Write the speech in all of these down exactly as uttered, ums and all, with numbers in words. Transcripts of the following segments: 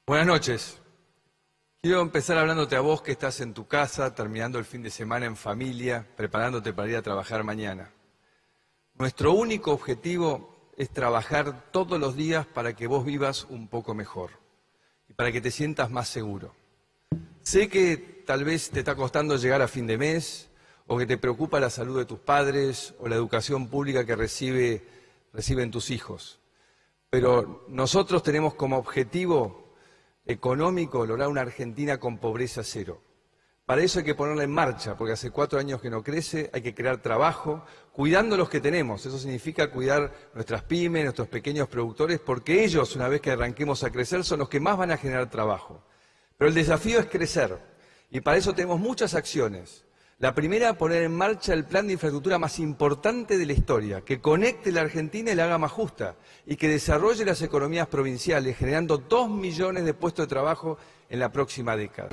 Buenas noches. Quiero empezar hablándote a vos que estás en tu casa, terminando el fin de semana en familia, preparándote para ir a trabajar mañana. Nuestro único objetivo es trabajar todos los días para que vos vivas un poco mejor y para que te sientas más seguro. Sé que tal vez te está costando llegar a fin de mes o que te preocupa la salud de tus padres o la educación pública que recibe, reciben tus hijos. Pero nosotros tenemos como objetivo económico lograr una Argentina con pobreza cero. Para eso hay que ponerla en marcha, porque hace cuatro años que no crece, hay que crear trabajo, cuidando los que tenemos. Eso significa cuidar nuestras pymes, nuestros pequeños productores, porque ellos, una vez que arranquemos a crecer, son los que más van a generar trabajo. Pero el desafío es crecer, y para eso tenemos muchas acciones. La primera, poner en marcha el plan de infraestructura más importante de la historia, que conecte la Argentina y la haga más justa, y que desarrolle las economías provinciales, generando dos millones de puestos de trabajo en la próxima década.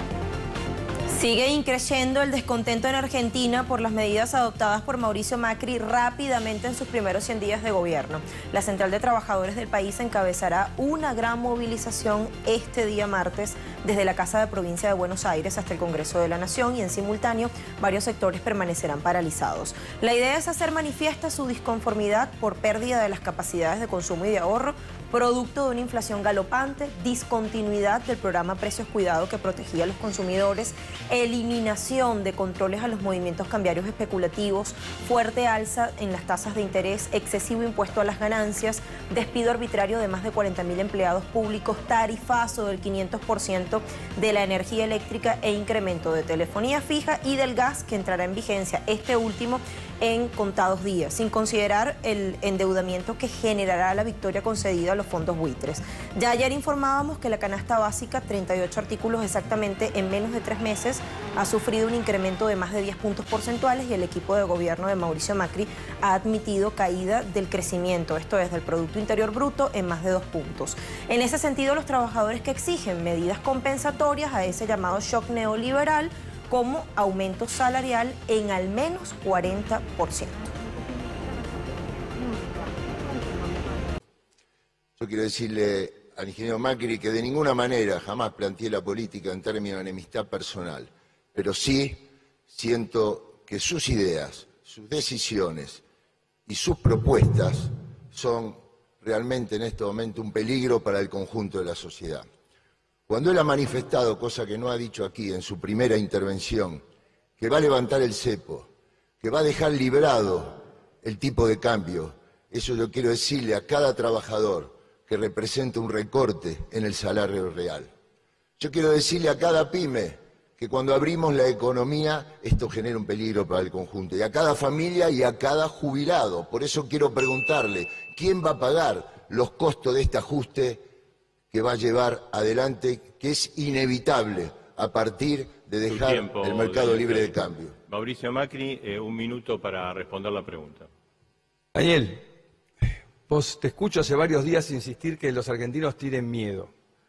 Sigue increciendo el descontento en Argentina por las medidas adoptadas por Mauricio Macri rápidamente en sus primeros cien días de gobierno. La Central de Trabajadores del país encabezará una gran movilización este día martes desde la Casa de Provincia de Buenos Aires hasta el Congreso de la Nación y en simultáneo varios sectores permanecerán paralizados. La idea es hacer manifiesta su disconformidad por pérdida de las capacidades de consumo y de ahorro, producto de una inflación galopante, discontinuidad del programa Precios Cuidado que protegía a los consumidores, eliminación de controles a los movimientos cambiarios especulativos, fuerte alza en las tasas de interés, excesivo impuesto a las ganancias, despido arbitrario de más de cuarenta mil empleados públicos, tarifazo del quinientos por ciento de la energía eléctrica e incremento de telefonía fija y del gas que entrará en vigencia, este último en contados días, sin considerar el endeudamiento que generará la victoria concedida a los fondos buitres. Ya ayer informábamos que la canasta básica, treinta y ocho artículos exactamente en menos de tres meses, ha sufrido un incremento de más de diez puntos porcentuales y el equipo de gobierno de Mauricio Macri ha admitido caída del crecimiento, esto es, del Producto Interior Bruto en más de dos puntos. En ese sentido, los trabajadores que exigen medidas compensatorias a ese llamado shock neoliberal, como aumento salarial en al menos cuarenta por ciento. Yo quiero decirle al ingeniero Macri que de ninguna manera jamás planteé la política en términos de enemistad personal, pero sí siento que sus ideas, sus decisiones y sus propuestas son realmente en este momento un peligro para el conjunto de la sociedad. Cuando él ha manifestado, cosa que no ha dicho aquí en su primera intervención, que va a levantar el cepo, que va a dejar librado el tipo de cambio, eso yo quiero decirle a cada trabajador que representa un recorte en el salario real. Yo quiero decirle a cada pyme que cuando abrimos la economía esto genera un peligro para el conjunto, y a cada familia y a cada jubilado. Por eso quiero preguntarle, ¿quién va a pagar los costos de este ajuste que va a llevar adelante, que es inevitable a partir de dejar tiempo, el mercado libre de cambio? Mauricio Macri, eh, un minuto para responder la pregunta. Daniel, vos te escucho hace varios días insistir que los argentinos tienen miedo.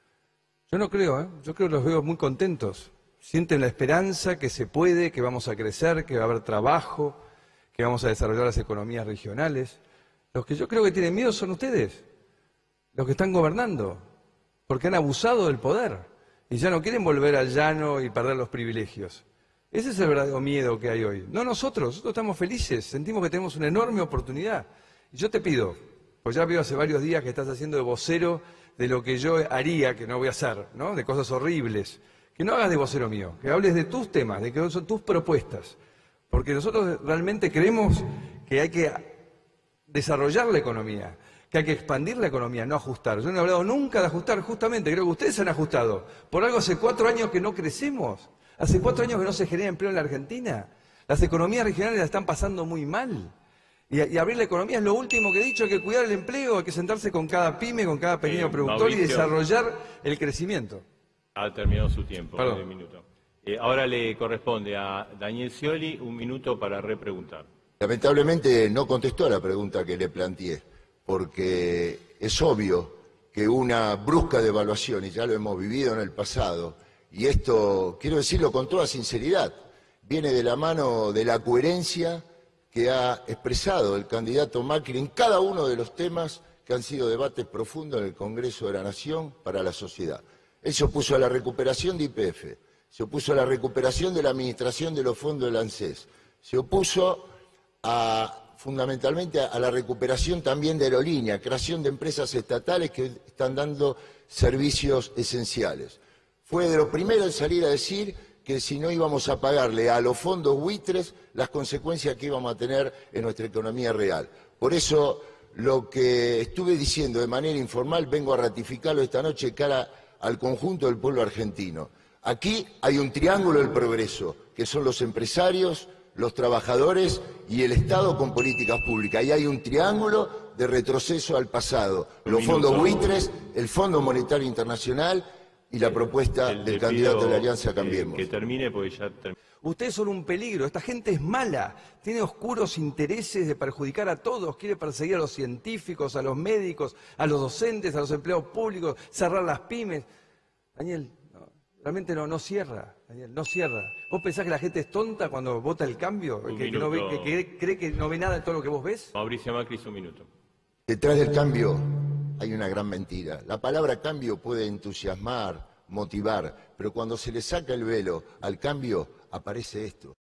Yo no creo, ¿eh? Yo creo que los veo muy contentos. Sienten la esperanza que se puede, que vamos a crecer, que va a haber trabajo, que vamos a desarrollar las economías regionales. Los que yo creo que tienen miedo son ustedes, los que están gobernando, porque han abusado del poder y ya no quieren volver al llano y perder los privilegios. Ese es el verdadero miedo que hay hoy. No nosotros, nosotros estamos felices, sentimos que tenemos una enorme oportunidad. Y yo te pido, pues ya veo hace varios días que estás haciendo de vocero de lo que yo haría, que no voy a hacer, ¿no? De cosas horribles, que no hagas de vocero mío, que hables de tus temas, de que son tus propuestas. Porque nosotros realmente creemos que hay que desarrollar la economía, que hay que expandir la economía, no ajustar. Yo no he hablado nunca de ajustar, justamente, creo que ustedes han ajustado. Por algo hace cuatro años que no crecemos, hace cuatro años que no se genera empleo en la Argentina. Las economías regionales la están pasando muy mal. Y, y abrir la economía es lo último que he dicho, hay que cuidar el empleo, hay que sentarse con cada pyme, con cada pequeño eh, productor Mauricio, y desarrollar el crecimiento. Ha terminado su tiempo, un minuto. Eh, ahora le corresponde a Daniel Scioli un minuto para repreguntar. Lamentablemente no contestó a la pregunta que le planteé, porque es obvio que una brusca devaluación, y ya lo hemos vivido en el pasado, y esto, quiero decirlo con toda sinceridad, viene de la mano de la coherencia que ha expresado el candidato Macri en cada uno de los temas que han sido debates profundos en el Congreso de la Nación para la sociedad. Él se opuso a la recuperación de Y P F, se opuso a la recuperación de la administración de los fondos del ANSES, se opuso a, fundamentalmente a la recuperación también de aerolínea, creación de empresas estatales que están dando servicios esenciales. Fue de lo primero en salir a decir que si no íbamos a pagarle a los fondos buitres las consecuencias que íbamos a tener en nuestra economía real. Por eso lo que estuve diciendo de manera informal vengo a ratificarlo esta noche cara al conjunto del pueblo argentino. Aquí hay un triángulo del progreso, que son los empresarios, los trabajadores y el Estado con políticas públicas. Y hay un triángulo de retroceso al pasado. Los fondos buitres, el Fondo Monetario Internacional y la propuesta el, del el candidato pido, de la Alianza Cambiemos. Eh, que termine porque ya termina. Ustedes son un peligro, esta gente es mala, tiene oscuros intereses de perjudicar a todos, quiere perseguir a los científicos, a los médicos, a los docentes, a los empleados públicos, cerrar las pymes. Daniel, no, realmente no, no cierra, Daniel, no cierra. ¿Vos pensás que la gente es tonta cuando vota el cambio? Que, que, no ve, que, que cree que no ve nada de todo lo que vos ves. Mauricio Macri, un minuto. Detrás del cambio hay una gran mentira. La palabra cambio puede entusiasmar, motivar, pero cuando se le saca el velo al cambio aparece esto.